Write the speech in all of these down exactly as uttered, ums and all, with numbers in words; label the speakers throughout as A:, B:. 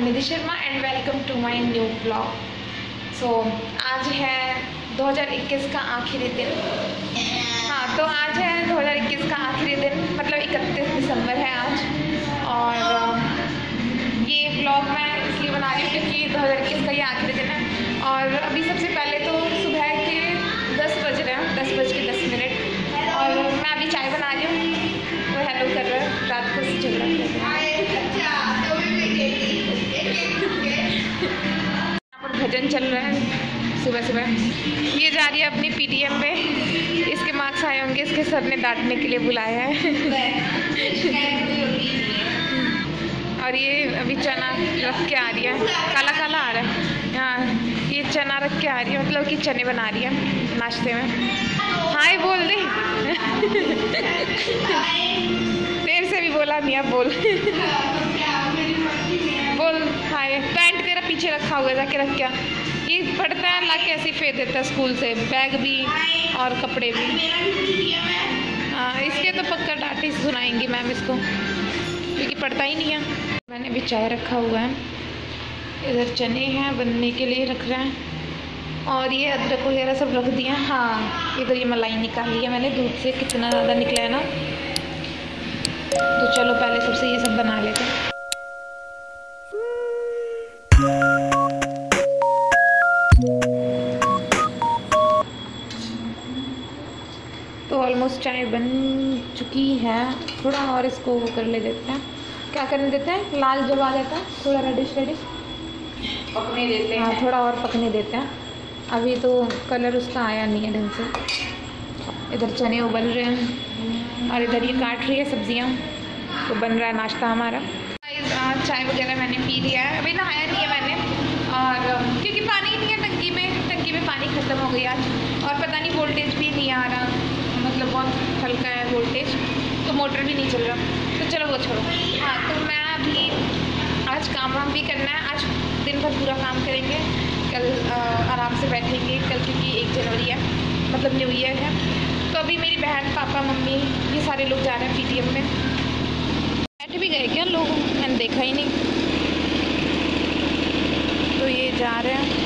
A: Nidhi Sharma and welcome to my new blog. So आज है दो हज़ार इक्कीस का आखिरी दिन। हाँ, तो आज है दो हज़ार इक्कीस का आखिरी दिन, मतलब इकतीस दिसंबर है आज। और ये ब्लॉग मैं इसलिए बना रही हूँ क्योंकि दो हज़ार इक्कीस का ये आखिरी दिन है। और अभी सबसे पहले तो सुबह के दस बज रहे हैं, दस बज के दस मिनट और मैं अभी चाय बना रही हूँ। वो हेलो कर रहा है, रात को झगड़ा कर रहा है। भजन चल रहा है सुबह सुबह। ये जा रही है अपनी पीटीएम में, इसके मार्क्स आए होंगे, इसके सर ने डांटने के लिए बुलाया है। और ये अभी चना रख के आ रही है, काला काला आ रहा है। हाँ, ये चना रख के आ रही है, मतलब कि चने बना रही है नाश्ते में। हाय बोल दे। देर से भी बोला नहीं, अब बोल बोल हाय। पैंट तेरा पीछे रखा हुआ है, जाके रख क्या। ये पढ़ता है, ला के ऐसे फेंक देता है स्कूल से, बैग भी और कपड़े भी। हाँ, इसके तो पक्का डांटे सुनाएंगी मैम इसको, क्योंकि पढ़ता ही नहीं है। मैंने भी चाय रखा हुआ है, इधर चने हैं बनने के लिए रख रहे हैं, और ये अदरक वगैरह सब रख दिया। हाँ, इधर ये मलाई निकाली है मैंने दूध से, कितना ज़्यादा निकला है ना। तो चलो पहले सबसे ये सब बना लेते हैं। तो ऑलमोस्ट चाय बन चुकी है, थोड़ा और इसको वो कर ले देते हैं। क्या करने देते हैं, लाल जब आ जाता है थोड़ा रेडिश रेडिश पकने देते हैं। हाँ, थोड़ा और पकने देते हैं। अभी तो कलर उसका आया नहीं है ढंग से। इधर चने उबल रहे हैं और इधर ये काट रही है सब्जियां, तो बन रहा है नाश्ता हमारा। चाय वगैरह मैंने पी लिया है, अभी नहाया नहीं है मैंने, और क्योंकि पानी नहीं है टंकी में, टंकी में पानी ख़त्म हो गई आज। और पता नहीं वोल्टेज भी नहीं आ रहा, मतलब बहुत हल्का है वोल्टेज, तो मोटर भी नहीं चल रहा। तो चलो वो छोड़ो। हाँ, तो मैं अभी आज काम वाम भी करना है, आज दिन भर पूरा काम करेंगे। कल आ, आराम से बैठेंगे कल, क्योंकि एक जनवरी है, मतलब न्यू ईयर है। तो अभी मेरी बहन, पापा, मम्मी, ये सारे लोग जा रहे हैं पीटीएम में। बैठ भी गए क्या लोग, मैंने देखा ही नहीं। तो ये जा रहे हैं।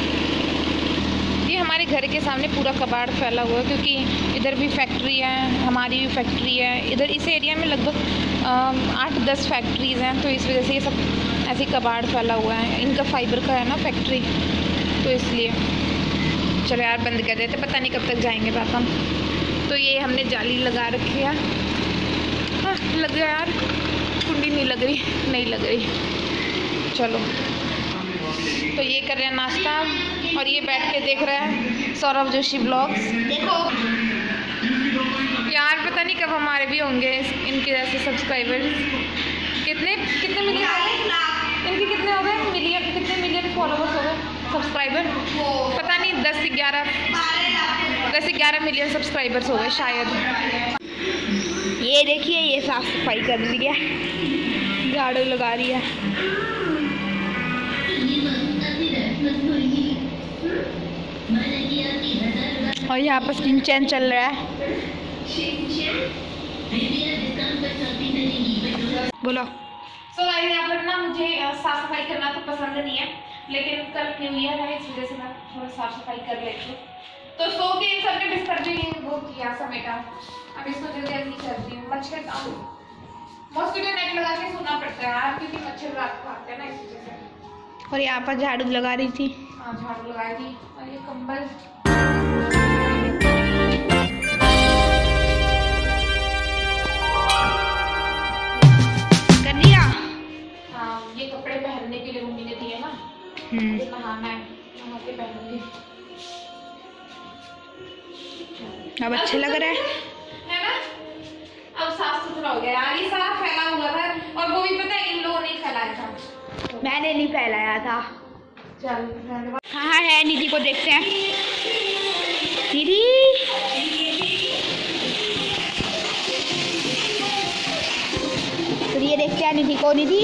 A: ये हमारे घर के सामने पूरा कबाड़ फैला हुआ है, क्योंकि इधर भी फैक्ट्री है, हमारी भी फैक्ट्री है। इधर इस एरिया में लगभग आठ दस फैक्ट्रीज़ हैं, तो इस वजह से ये सब ऐसे कबाड़ फैला हुआ है। इनका फाइबर का है ना फैक्ट्री, तो इसलिए। चलो यार बंद कर देते, पता नहीं कब तक जाएंगे पापा। तो ये हमने जाली लगा रखी है। हाँ, लग गया यार, कुंडी नहीं लग रही, नहीं लग रही। चलो, तो ये कर रहे हैं नाश्ता, और ये बैठ के देख रहे हैं सौरभ जोशी ब्लॉग्स। देखो यार, पता नहीं कब हमारे भी होंगे इनके जैसे सब्सक्राइबर्स। कितने कितने मिलियन हो गए इनके, कितने हो गए मिलियन, कितने मिलियन फॉलोवर्स हो गए, सब्सक्राइबर पता नहीं, दस से ग्यारह दस से ग्यारह मिलियन सब्सक्राइबर्स हो गए शायद। ये देखिए, ये साफ सफाई कर रही है, झाड़ू लगा रही है। और यहाँ पर सिंचन चल रहा है। बोलो। सो so, यहाँ पर ना मुझे साफ सफाई करना तो पसंद नहीं है, लेकिन कल न्यू ईयर है, इस वजह से मैं थोड़ा साफ सफाई कर लेती हूँ। तो सो के इन सबने बिस्तर भी वो किया समेटा, अब इसको जल्दी जल्दी कर रही हूँ। मच्छर का मॉस्किटो नेट लगा के सोना पड़ता है यार, क्योंकि मच्छर रात को आते हैं ना, इस वजह से। और यहाँ पर झाड़ू लगा रही थी। हाँ, झाड़ू लगाई थी। और ये कंबल कर दिया। हाँ, ये कपड़े पहनने के लिए मम्मी ने दिए ना, नहाना है, नहा के पहनूंगी। अब अच्छे लग रहा है है ना, अब साफ सुथरा हो गया यार। ये सारा फैला हुआ था, और वो भी पता है इन लोगों ने फैलाया था, मैंने नहीं फैलाया था। चल कहाँ है निधि को देखते हैं। निधि, तो ये देखते हैं निधि को। निधि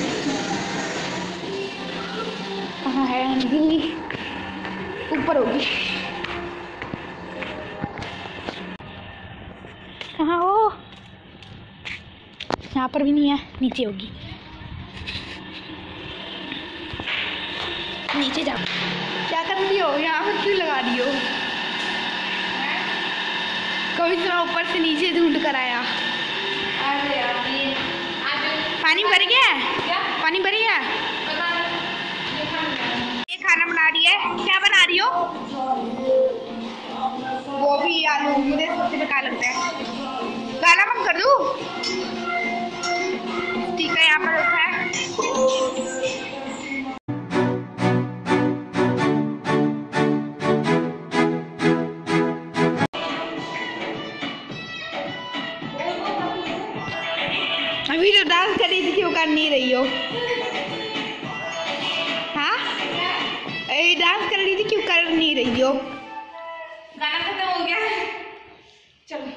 A: कहाँ है, निधि ऊपर होगी। कहाँ हो, यहाँ पर भी नहीं है, नीचे होगी।
B: नीचे जाओ। क्या कर रही हो यहाँ पर, क्यों लगा रही हो? कभी तो मैं ऊपर से नीचे ढूंढ कर आया।
A: अरे यार ये
B: पानी भर गया है?
A: क्या
B: पानी भर गया है? ये खाना बना रही है। क्या बना रही हो? गोभी आलू, मुझे सबसे बेकार लगता है। गाना मत कर दूँ? ठीक है, यहाँ पर रखा है। अभी तो डांस कर रही थी, क्यों कर नहीं रही हो? हाँ, अरे डांस कर रही थी, क्यों कर नहीं रही हो?
A: गाना खत्म हो गया है, चलो।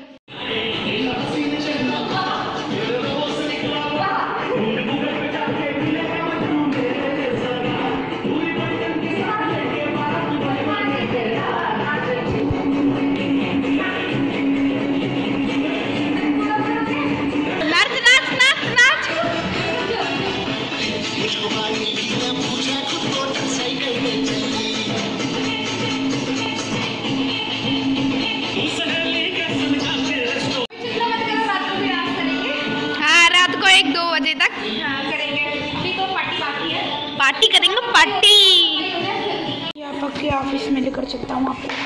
B: एक दो बजे तक
A: हाँ करेंगे, अभी तो पार्टी बाकी है।
B: पार्टी करेंगे, पार्टी। यहाँ पर के ऑफिस में लेकर चलता हूँ आपको।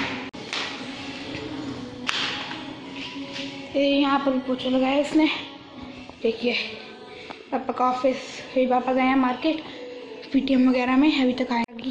B: यहाँ पर पोछा लगाया इसने, देखिए। पापा का ऑफिस, फिर पापा गए हैं मार्केट पीटीएम वगैरह में, अभी तक आएगी।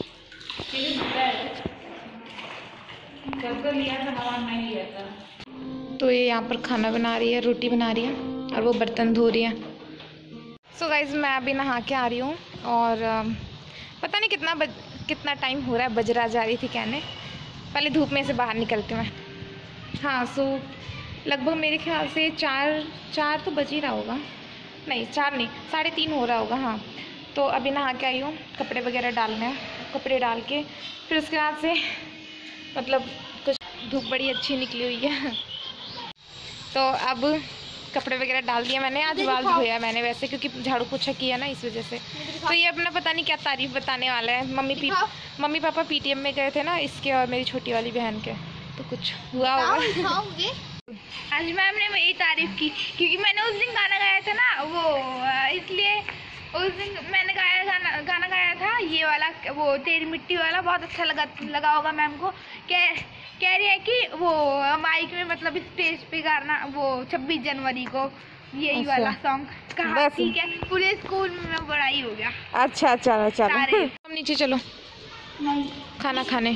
A: कब लिया था, हवा नहीं लिया था।
B: तो ये यहाँ पर खाना बना रही है, रोटी बना रही है और वो बर्तन धो रही है। सो so गाइज मैं अभी नहा के आ रही हूँ और uh, पता नहीं कितना बज कितना टाइम हो रहा है, बजरा जा रही थी कहने। पहले धूप में से बाहर निकलती हूँ मैं। हाँ सो so, लगभग मेरे ख्याल से चार चार तो बज ही रहा होगा, नहीं चार नहीं साढ़े तीन हो रहा होगा। हाँ तो अभी नहा के आई हूँ, कपड़े वगैरह डालने हैं, कपड़े डाल के फिर उसके बाद से मतलब कुछ धूप बड़ी अच्छी निकली हुई है तो अब कपड़े वगैरह डाल दिया मैंने। आज बाल धोया मैंने वैसे, क्योंकि झाड़ू पोछा किया ना इस वजह से। तो ये अपना पता नहीं क्या तारीफ बताने वाला है। Mummy P mummy papa PTM में गए थे ना, इसके और मेरी छोटी वाली बहन के, तो कुछ हुआ होगा। आज मैम ने मेरी तारीफ की क्योंकि मैंने उस दिन गाना गाया था ना, वो इसलिए उस दिन मैंने गाया गाना गाना गाया था ये वाला, वो तेरी मिट्टी वाला, बहुत अच्छा लगा लगा होगा मैम को। कह कह रही है कि वो माइक में मतलब स्टेज पे गाना, वो छब्बीस जनवरी को यही अच्छा। वाला सॉन्ग कहा, ठीक है। पूरे स्कूल में बड़ाई हो गया। अच्छा चलो चलो हम नीचे चलो खाना खाने।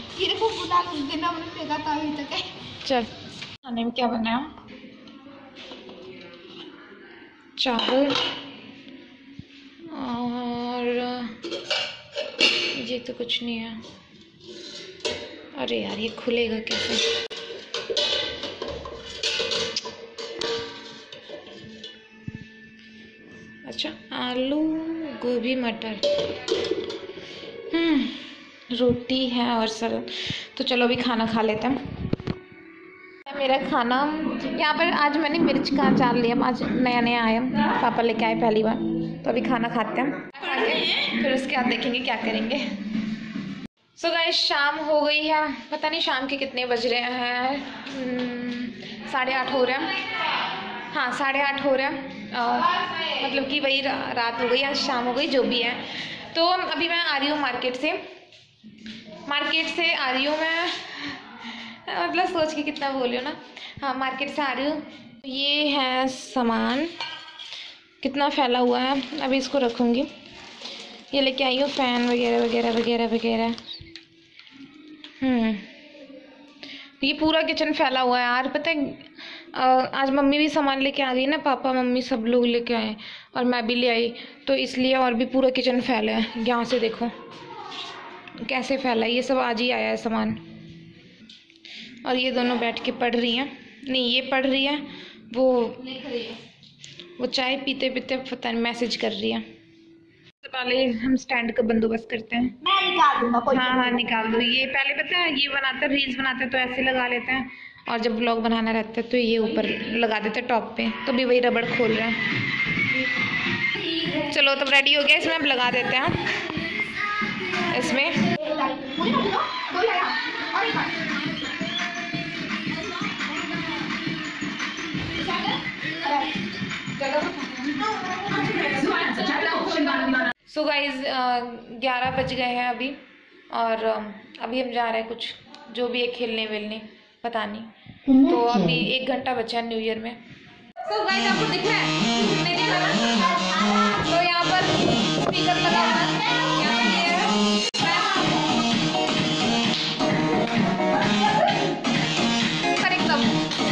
B: चल खाने में क्या बनाया? चावल और ये तो कुछ नहीं है। अरे यार ये खुलेगा कैसे? अच्छा आलू गोभी मटर, हम्म रोटी है और सलाद। तो चलो अभी खाना खा लेते हैं। मेरा खाना यहाँ पर आज मैंने मिर्च का अचार लिया, आज नया नया आया, पापा लेके आए पहली बार। तो अभी खाना खाते हैं, फिर उसके बाद देखेंगे क्या करेंगे। सो so गाइस शाम हो गई है, पता नहीं शाम के कितने बज रहे हैं, साढ़े आठ हो रहे हैं। हाँ साढ़े आठ हो रहे हैं, मतलब कि वही रा, रात हो गई या शाम हो गई जो भी है। तो अभी मैं आ रही हूँ मार्केट से मार्केट से आ रही हूँ मैं, मतलब सोच के कितना बोली हूँ ना। हाँ मार्केट से आ रही हूँ। ये है सामान, कितना फैला हुआ है, अभी इसको रखूँगी। ये लेके आई हूँ फ़ैन वगैरह वगैरह वगैरह वगैरह। हम्म ये पूरा किचन फैला हुआ है यार। पता है आज मम्मी भी सामान लेके आ गई ना, पापा मम्मी सब लोग लेके आए और मैं भी ले आई, तो इसलिए और भी पूरा किचन फैला है। यहाँ से देखो कैसे फैला है, ये सब आज ही आया है सामान। और ये दोनों बैठ के पढ़ रही हैं, नहीं ये पढ़ रही है, वो लिख रही है, वो चाय पीते पीते पता नहीं मैसेज कर रही है। पहले हम स्टैंड का बंदोबस्त करते हैं। मैं निकाल दूंगा कोई। हाँ हाँ निकाल दो। ये पहले पता है ये बनाते हैं, रील्स बनाते हैं तो ऐसे लगा लेते हैं, और जब व्लॉग बनाना रहता है तो ये ऊपर लगा देते हैं टॉप पे। तो भी वही रबड़ खोल रहे हैं। चलो तब रेडी हो गया, इसमें अब लगा देते हैं। इसमें सो गाइज ग्यारह बज गए हैं अभी, और uh, अभी हम जा रहे हैं कुछ जो भी है खेलने वेलने, पता नहीं। तो अभी एक घंटा बचा है न्यू ईयर में। तो गाइज आपको दिख रहा है? नहीं दिख रहा? तो यहाँ पर स्पीकर लगा हुआ है, यहाँ पे ये पर एकदम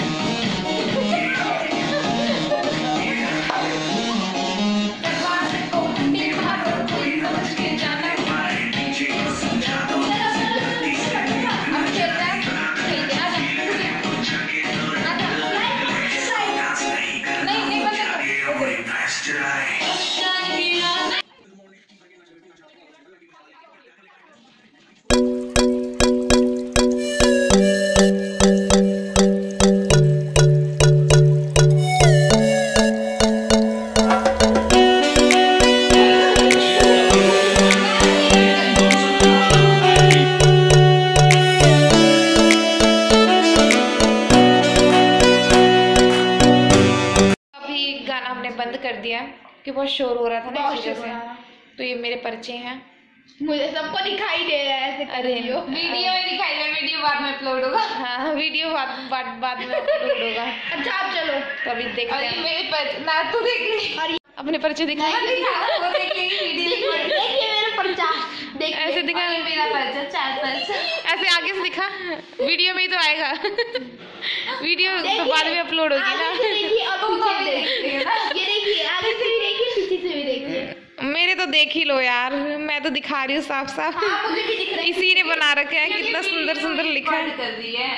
B: बंद कर दिया कि बहुत शोर हो रहा था ना इस वजह से। तो ये मेरे पर्चे हैं,
A: मुझे सबको दिखाई दे रहा है।
B: अरे
A: वीडियो वीडियो में दिखाई दे, वीडियो बाद में अपलोड होगा।
B: हाँ वीडियो बाद बाद बाद में अपलोड होगा।
A: अच्छा आप चलो,
B: तो अभी देखते हैं।
A: मेरे पर्चे ना तू देख ले,
B: अपने पर्चे दिखाई,
A: वो देख ले वीडियो। देखिए मेरा पर्चा, देख
B: ऐसे दिखा
A: मेरा पर्चा, चार पर्चा
B: ऐसे आगे से दिखा, वीडियो में ही तो आएगा। वीडियो तो बाद में अपलोड होगी ना।
A: देखिए और पीछे भी देखिए ना, ये देखिए आगे से भी देखिए, पीछे से भी देखिए।
B: मेरे तो देख ही लो यार, मैं तो दिखा रही हूँ साफ साफ।
A: हाँ, मुझे भी दिख रहा है।
B: इसी ने बना रखा है, कितना सुंदर सुंदर लिखा है।
A: कर दी है।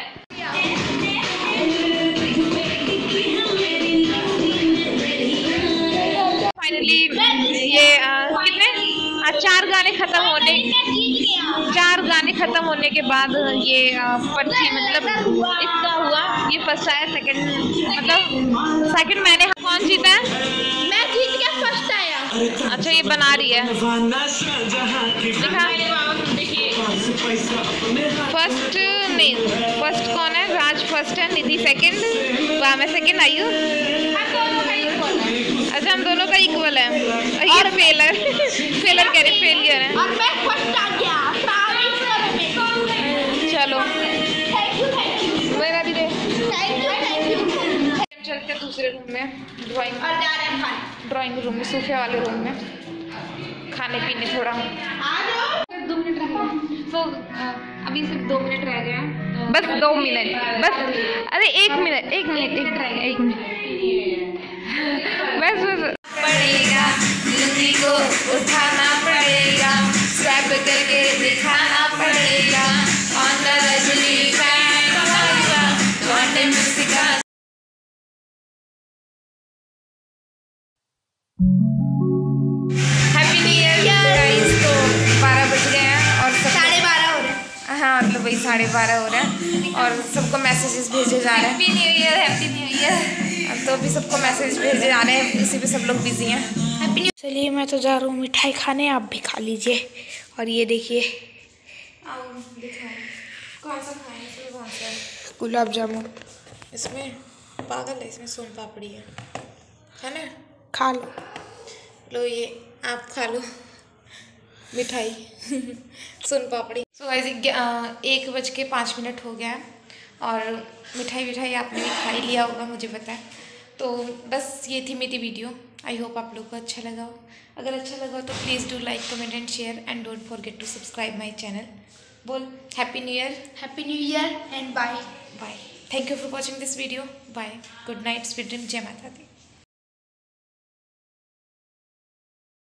B: फाइनली ये आ, कितने आ, चार गाने खत्म होने चार गाने खत्म होने के बाद ये आ, पर्ची मतलब इसका हुआ, ये फर्स्ट आया, सेकंड मतलब सेकंड मैंने। कौन जीता है?
A: मैं जीत गया, फर्स्ट आया।
B: अच्छा ये बना रही है, दिखा। फर्स्ट नहीं, फर्स्ट कौन है? राज फर्स्ट है, निधि सेकंड, वाह मैं सेकंड आई हूँ। अच्छा हम दोनों का इक्वल है। ये फेलर फेलर कह रहे, फेलियर है।
A: और मैं फर्स्ट आ गया।
B: चलो
A: थैंक यू थैंक यू,
B: मेरा भी दे।
A: Thank you thank you.
B: चलते दूसरे रूम में, ड्राइंग
A: और जा रहे हैं खाने,
B: ड्राइंग रूम में, सोफे वाले रूम में खाने पीने थोड़ा।
A: आ जाओ।
B: दो मिनट रह गए, तो अभी सिर्फ दो मिनट रह गए हैं, बस दो मिनट बस। अरे एक मिनट एक मिनट एक रह गया, एक मिनट बस बस।
A: पड़ेगा जिंदगी को उठाना पड़ेगा, स्वैप करके दिखाना पड़ेगा। ऑन द रजनी बैंड हमारा क्वांटम म्यूजिक का। Happy new year guys. तो बारह बज गए हैं और साढ़े बारह हो रहे हैं।
B: हाँ मतलब वही साढ़े बारह हो रहे हैं और सबको मैसेजेस भेजे जा रहे हैं।
A: Happy new year, happy new year.
B: तो अभी सबको मैसेज भेजे जा रहे हैं, इसी पे सब लोग बिजी हैं। Happy new. चलिए मैं तो जा रहा हूँ मिठाई खाने, आप भी खा लीजिए। और ये देखिए
A: कौन सा खाएं?
B: गुलाब जामुन, इसमें पागल है, इसमें सोन पापड़ी है है ना, खा लो। लो ये आप खा लो मिठाई। सोन पापड़ी। सो गाइस एक बज के पाँच मिनट हो गया है और मिठाई विठाई आपने भी खा ही लिया होगा, मुझे पता है। तो बस ये थी मेरी वीडियो। आई होप आप लोग को अच्छा लगा हो। अगर अच्छा लगा हो तो please do like comment and share and don't forget to subscribe my channel. बोल happy new year.
A: Happy new year and bye
B: bye. Thank you for watching this video. Bye, good night, sweet dream, जय माता दी।